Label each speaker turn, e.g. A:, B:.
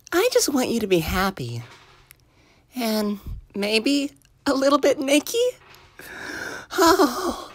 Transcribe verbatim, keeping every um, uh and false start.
A: I just want you to be happy. And maybe a little bit nakey? Oh.